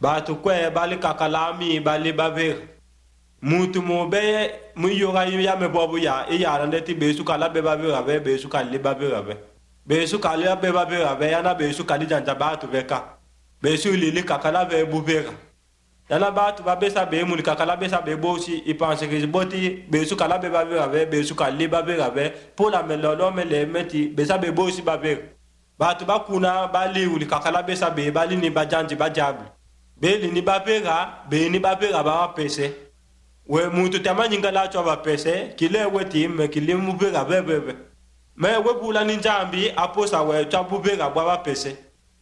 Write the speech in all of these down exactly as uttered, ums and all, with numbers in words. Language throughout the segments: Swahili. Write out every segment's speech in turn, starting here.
Batu kwe bali kakalami bali baver. Mutu mo be mu yoga ya me bobu ya e ya rande ti besu kala be baver ave besu kala baver ave. Besu kala be baver ave yana besu kali janja batu veka. Besu lili kakala ve buvera. Yana batu ba besa be mu kakala besa be bosi i pense que boti besu kala be baver ave besu kala baver ave pour la melolo me le meti besa be bosi baver. Batu ba kuna bali uli kakala besa be bali ni bajanji bajabli. Beli ni bapera, be ni bapera ba pese. We mutu tema nyinga la chwa ba pese, kile weti me kile mubera bebebe. Me we bula ni njambi aposa we chwa bubera ba pese.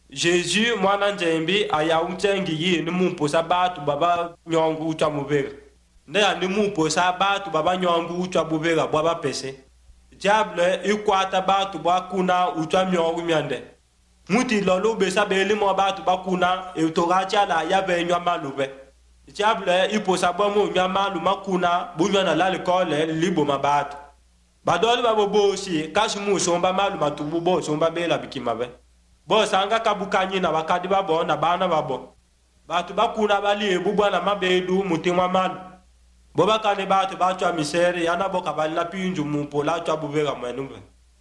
Jésus mwana njembi aya umchengi yi ni mumposa batu baba nyongu chwa mubera. Ndeya ni mumposa batu baba nyongu chwa bubera ba pese. Diable ikwata batu ba kuna uchwa myongu myande. Muti lolo besa beli mo batu bakuna e toracha la ya be nywa malube. Diable iposa bomo nywa malu makuna bunywa na la lekole libo mabatu. Badoli babo bosi kashi mu somba malu matubu bo somba bela bikimabe. Bo sanga kabukanyi na wakadi babo na bana babo. Batu bakuna bali ebu bwana mabedu mutimwa malu. Boba kane batu batu misere yana boka bali na pinju mumpola tu abuvera mwenumbe.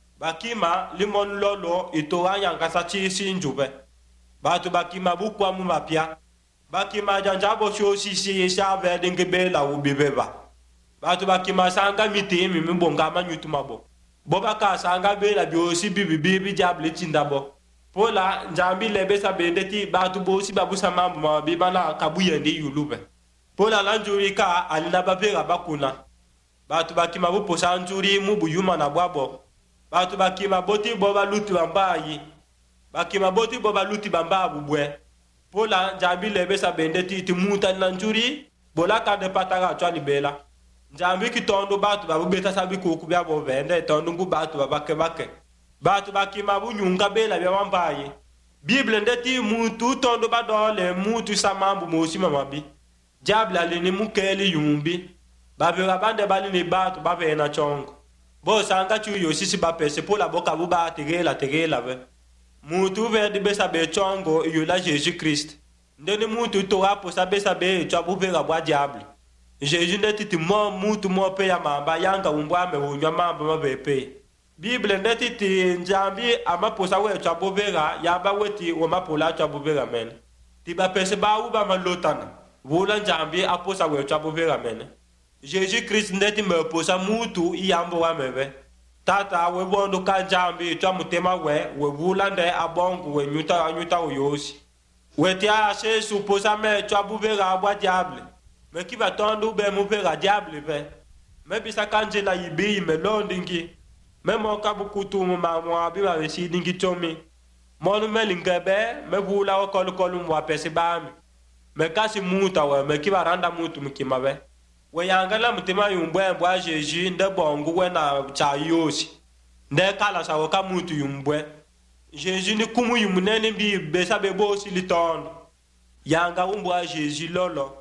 Bakima limon lolo itora yankasa chisi njube. Batu bakima bukwa mu mapia. Bakima janjabo sho sisi sha vedinge bela ubibeba. Batu bakima sanga miti mi mbonga manyutu mabo. Boba ka sanga bela biosi bibi bibi diable tindabo. Pola njambi lebesa bendeti batu bosi babusa mambo mabibana kabuye ndi yulube. Pola lanjuri ka alina babera bakuna. Batu bakima bu posa njuri mu buyuma na bwabo. Batu bakima boti boba luti bambayi. Bakima boti boba luti bamba bubwe. Pola njambi lebesa bendeti iti muta nanjuri. Bola ka de patara chwa libela. Njambi ki tondo batu babu beta sabi kukubia bo vende. Tondo ngu batu babake bake. Batu bakima bu nyunga bela bia wambayi. Bible ndeti mutu tondo badole mutu samambu mosi mamabi. Diable alini mukeli yumbi. Babi rabande bali ni batu babe ena chongo. Bo sanga chu yo sisi ba pese pour la boka buba tegela tegela ve. Mutu ve de besa be chongo yo la Jésus Christ. Ndeni mutu to apo sa besa be cho bube ga bwa diable. Jésus ndeti ti mo mutu mo pe ya mamba yanga umbwa me unywa mamba mabe pe. Bible ndeti ti njambi ama posa we cho bube ga ya ba weti o mapola cho bube ga men. Ti ba pese ba uba malotana. Wula njambi aposa we cho bube ga men. Jésus Christ ndeti me posa mutu iyambo wa mebe. Tata we bondo kanjambi twa mutema we we wulande abongo we nyuta nyuta uyosi. We tia ase suposa me twa buvera abwa diable. Me ki va tondu be mu vera diable be. Me bisa kanje la yibi me londingi. Me mo kabukutu mu mamwa bi ba si dingi tomi. Monu me lingebe me wula o kolu kolu mwa pese bami. Me kasi muta we me ki va randa mutu mkimabe. We yangala mutima yumbwe mbwa Jeji nde bongo we na cha yosi. Nde kala sa waka mutu yumbwe. Jeji ni kumu yumunene bi besa bebo si litondo. Yanga umbwa Jeji lolo.